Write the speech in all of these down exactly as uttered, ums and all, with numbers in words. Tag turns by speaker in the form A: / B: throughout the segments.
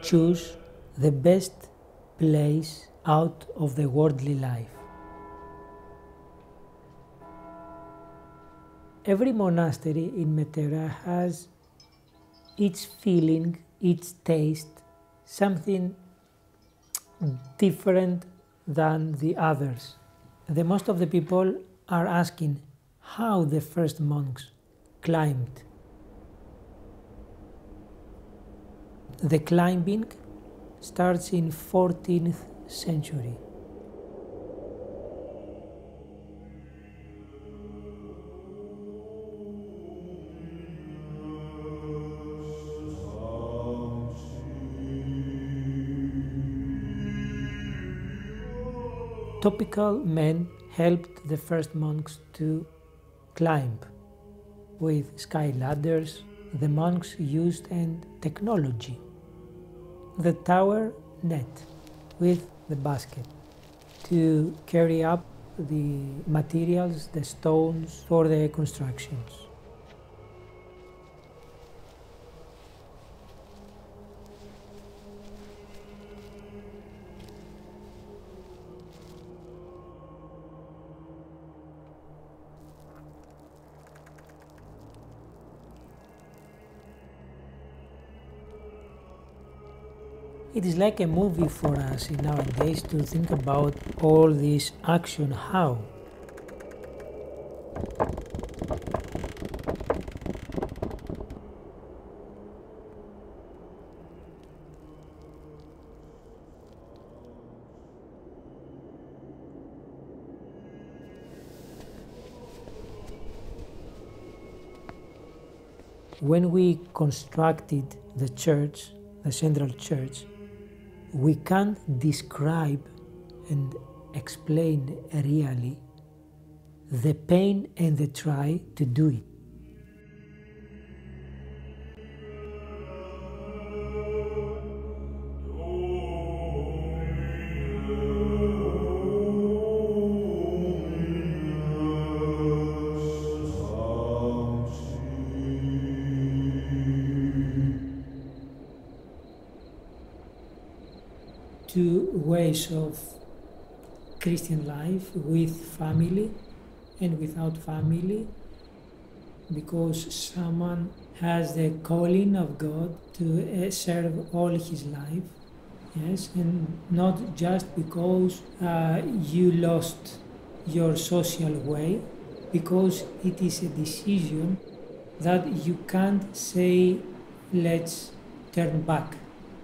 A: choose the best place out of the worldly life. Every monastery in Metairie has its feeling, its taste, something different than the others. The most of the people are asking how the first monks climbed. The climbing starts in fourteenth century. Topical men helped the first monks to climb. With sky ladders, the monks used and technology. The tower net with the basket to carry up the materials, the stones for the constructions. It is like a movie for us in nowadays to think about all this action. How? When we constructed the church, the central church, we can't describe and explain really the pain and the try to do it. Two ways of Christian life, with family and without family, because someone has the calling of God to serve all his life, yes, and not just because uh, you lost your social way, because it is a decision that you can't say, let's turn back.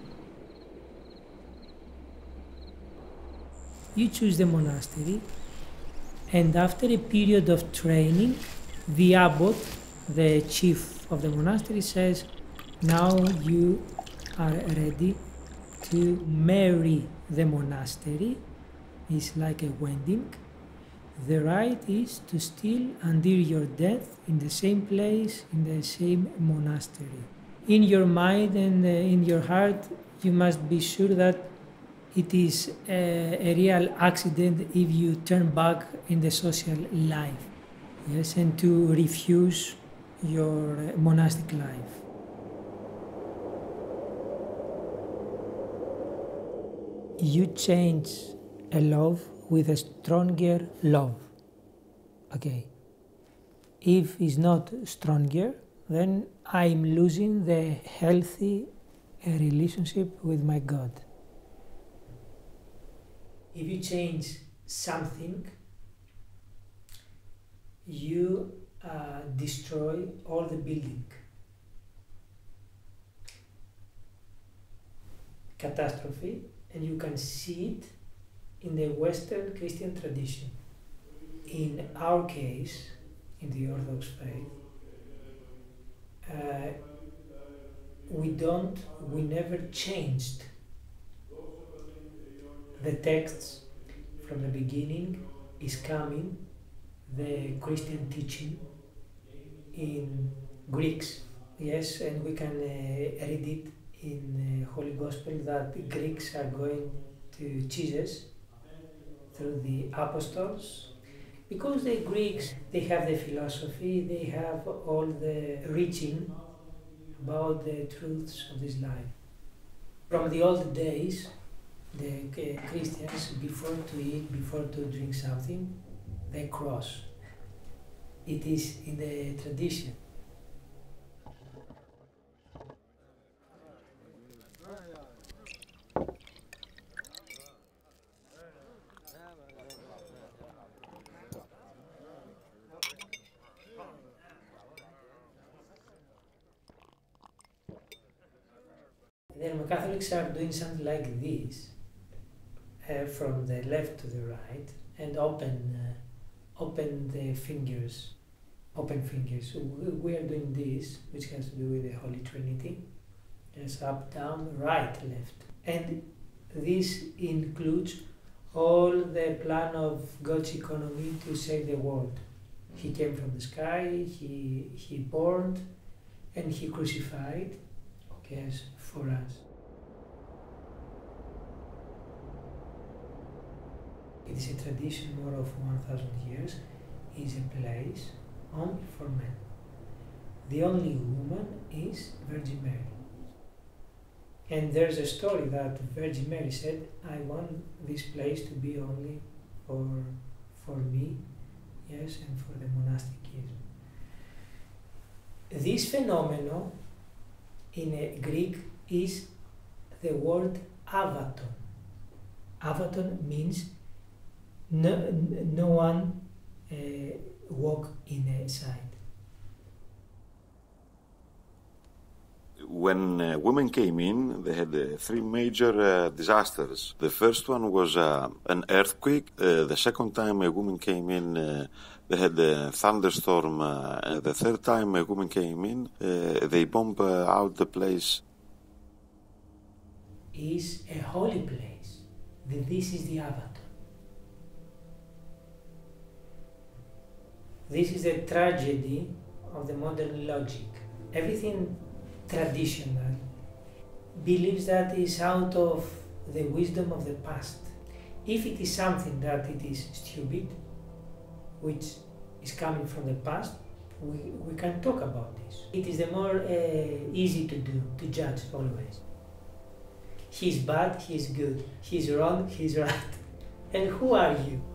A: You choose the monastery, and after a period of training, the abbot, the chief of the monastery, says, now you are ready to marry the monastery. It's like a wedding. The right is to still until your death in the same place, in the same monastery. In your mind and in your heart, you must be sure that it is a, a real accident if you turn back in the social life, yes, and to refuse your monastic life. You change a love with a stronger love. Okay. If it's not stronger, then I'm losing the healthy relationship with my God. If you change something, you uh, destroy all the building. Catastrophe, and you can see it in the Western Christian tradition. In our case, in the Orthodox faith, uh, we don't, we never changed the texts from the beginning. Is coming the Christian teaching in Greeks, yes, and we can uh, read it in uh, Holy Gospel that the Greeks are going to Jesus through the apostles, because the Greeks, they have the philosophy, they have all the reaching about the truths of this life. From the old days, the uh, Christians, before to eat, before to drink something, they cross. It is in the tradition. The Roman Catholics are doing something like this, uh, from the left to the right, and open, uh, open the fingers, open fingers. So we are doing this, which has to do with the Holy Trinity. Yes, up, down, right, left. And this includes all the plan of God's economy to save the world. He came from the sky, he, he born, and he crucified, okay, for us. It is a tradition more of one thousand years. It is a place only for men. The only woman is Virgin Mary. And there's a story that Virgin Mary said, I want this place to be only for, for me, yes, and for the monastic years. This phenomenon in uh, Greek is the word avaton. Avaton means no, no one uh, walk in a side.
B: When uh, women came in, they had uh, three major uh, disasters. The first one was uh, an earthquake. Uh, the second time a woman came in, uh, they had a thunderstorm. Uh, and the third time a woman came in, uh, they bombed uh, out the place.
A: Is a holy place. This is the avatar. This is the tragedy of the modern logic. Everything traditional believes that is out of the wisdom of the past. If it is something that it is stupid, which is coming from the past, we, we can talk about this. It is the more uh, easy to do, to judge always. He's bad, he's good. He's wrong, he's right. And who are you?